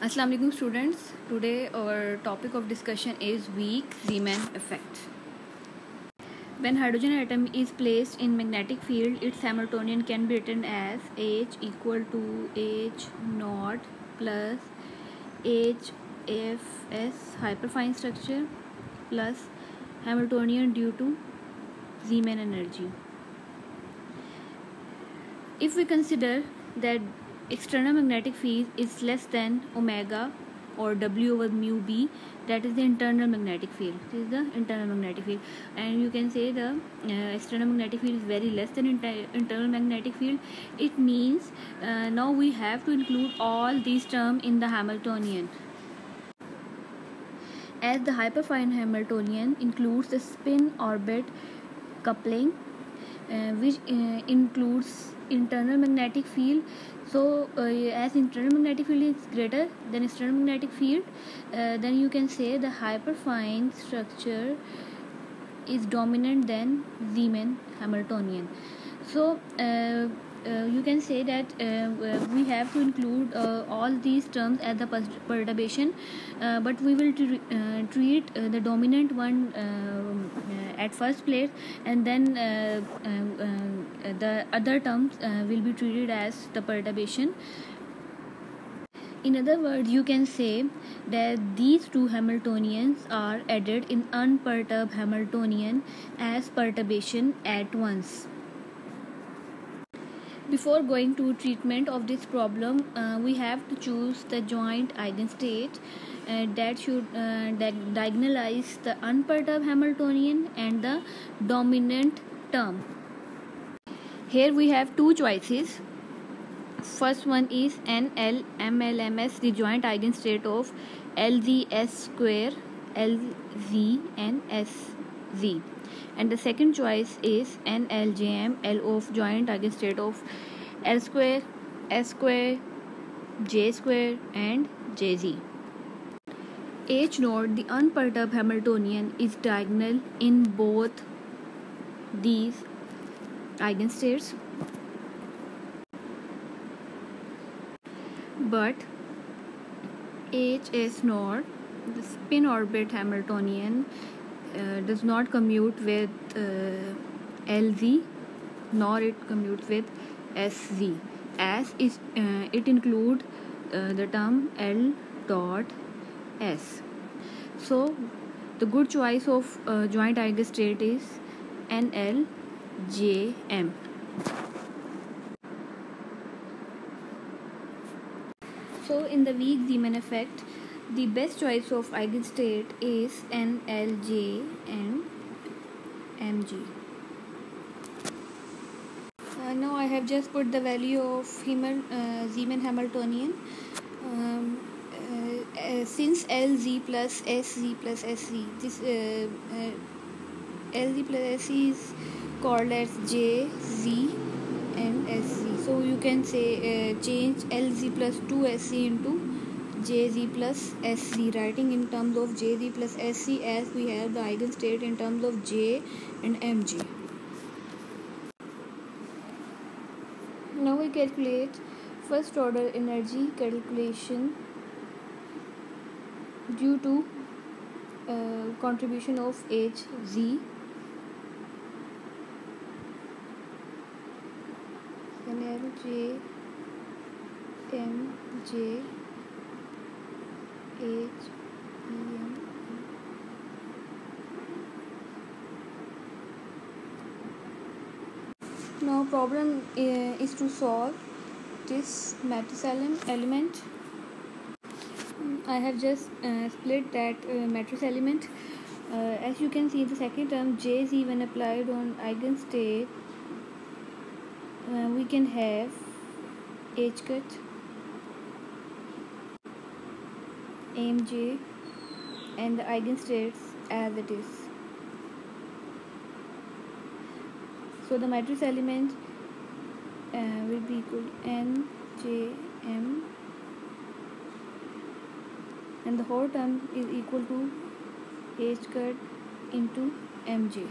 Assalamu alaikum students. Today our topic of discussion is weak Zeeman effect. When hydrogen atom is placed in magnetic field, its Hamiltonian can be written as H equal to H naught plus HFS hyperfine structure plus Hamiltonian due to Zeeman energy. If we consider that external magnetic field is less than omega or W over mu B, that is the internal magnetic field. This is the internal magnetic field, and you can say the external magnetic field is very less than internal magnetic field. It means now we have to include all these terms in the Hamiltonian, as the hyperfine Hamiltonian includes the spin orbit coupling, which includes internal magnetic field. So as internal magnetic field is greater than external magnetic field, then you can say the hyperfine structure is dominant than Zeeman Hamiltonian. So you can say that we have to include all these terms as the perturbation, but we will treat the dominant one at first place, and then the other terms will be treated as the perturbation. In other words, you can say that these two Hamiltonians are added in unperturbed Hamiltonian as perturbation at once. Before going to treatment of this problem, we have to choose the joint eigenstate that should diagonalize the unperturbed Hamiltonian and the dominant term. Here we have two choices. First one is NL-ML-MS, the joint eigenstate of LZ S square, LZ and SZ. And the second choice is NL-JM-L of joint eigenstate of L square, S square, J square and JZ. H naught, the unperturbed Hamiltonian, is diagonal in both these eigenstates, but HS naught, the spin orbit Hamiltonian, does not commute with LZ, nor it commutes with SZ, as it includes the term L dot S. So the good choice of joint eigenstate is NL-JM. So in the weak Zeeman effect, the best choice of eigenstate is NLJ and MG. Now I have just put the value of Zeeman Hamiltonian. Since LZ plus SZ plus SC, this LZ plus SC is called as JZ and SZ. So you can say change LZ plus 2SC into JZ plus SC, writing in terms of JZ plus SC, as we have the eigenstate in terms of J and MG. Now we calculate first order energy calculation due to contribution of HZ. NL-J MJ H EM. Now problem is to solve this matrix element. I have just split that matrix element. As you can see, the second term JZ, when applied on eigenstate, we can have H cut MJ and the eigenstates as it is. So the matrix element will be equal to NJM, and the whole term is equal to H cut into MJ.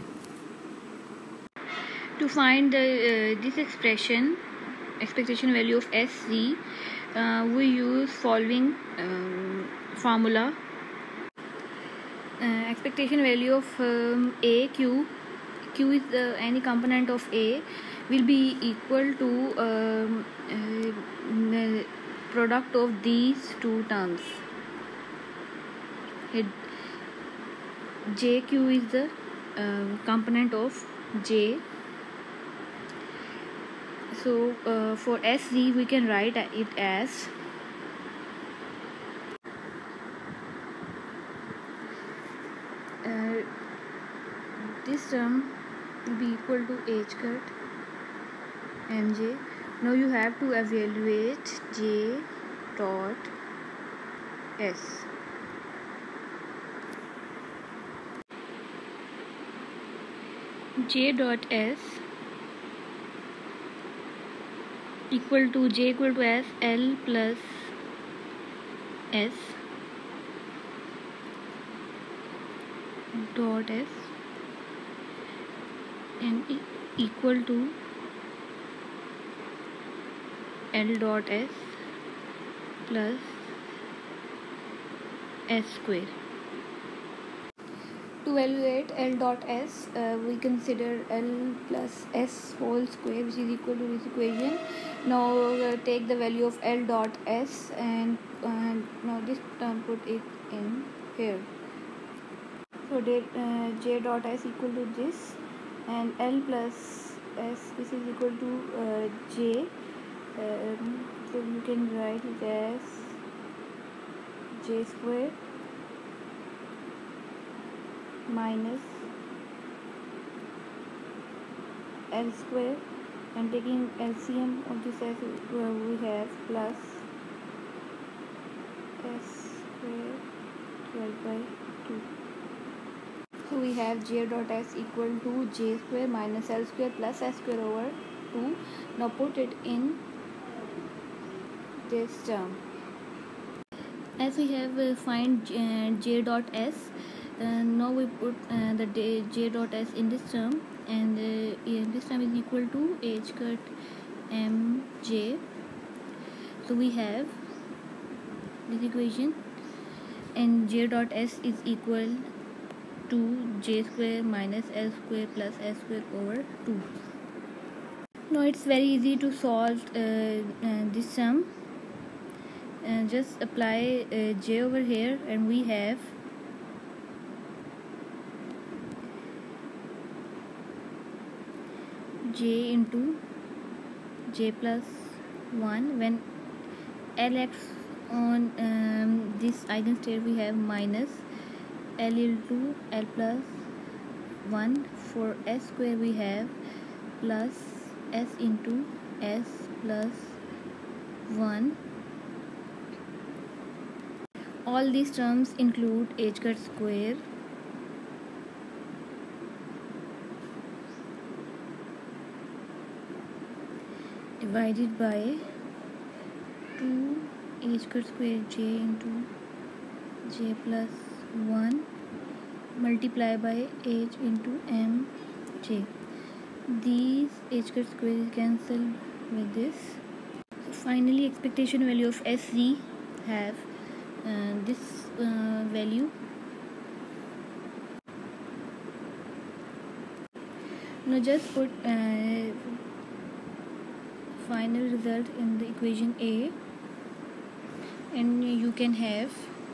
To find this expression, expectation value of SZ, we use following formula. Expectation value of a q is any component of a will be equal to the product of these two terms. jq is the component of j. So for sg we can write it as this term will be equal to h cut mj. Now you have to evaluate j dot s. j dot s equal to j equal to s l plus s dot s and equal to l dot s plus s square. To evaluate L dot s, we consider L plus s whole square, which is equal to this equation. Now take the value of L dot s and now this term put it in here. So j dot s equal to this, and L plus s, this is equal to j. So you can write it as j square minus L square, and taking LCM of this s, we have plus s square divided by 2. So we have j dot s equal to j square minus L square plus s square over 2. Now put it in this term. As we have find j dot s, now we put the j dot s in this term, and this term is equal to h cut mj. So we have this equation, and j dot s is equal to j square minus l square plus s square over 2. Now it's very easy to solve this sum. Just apply j over here, and we have j into j plus 1. When L acts on this eigenstate, we have minus L into L plus 1. For s square, we have plus s into s plus 1. All these terms include h cut square. Divided by 2 h cut square j into j plus 1 multiply by h into m j. These h cut square is cancelled with this. So finally, expectation value of SZ have this value. Now just put final result in the equation A, and you can have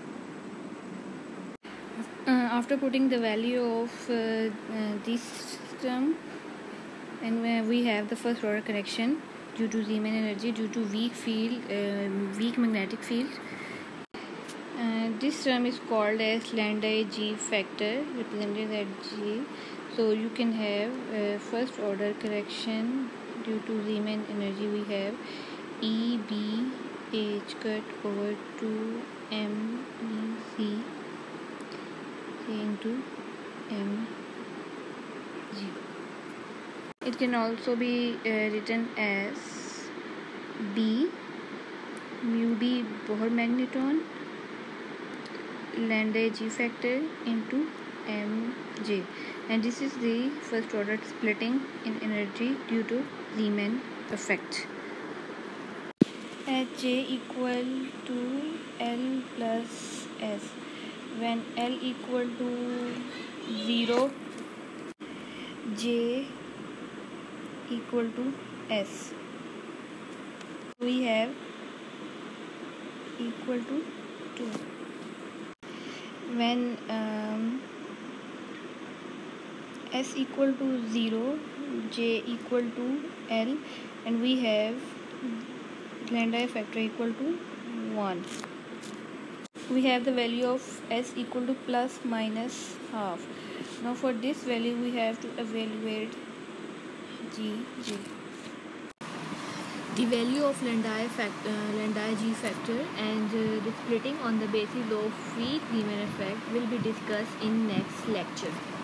after putting the value of this system, and we have the first order correction due to Riemann energy, due to weak magnetic field. This term is called as lambda G factor, represented at G. So you can have first order correction due to Riemann energy. We have EB H cut over 2 MEC into mg. It can also be written as B mu B Bohr magneton lambda G factor into mj, and this is the first order splitting in energy due to Riemann effect. Hj equal to L plus S. When L equal to 0, J equal to S. We have equal to 2. When S equal to 0, J equal to L, and we have lambda factor equal to 1. We have the value of S equal to plus minus half. Now for this value we have to evaluate Gj. The value of lambda G factor and the splitting on the basis of weak Riemann effect will be discussed in next lecture.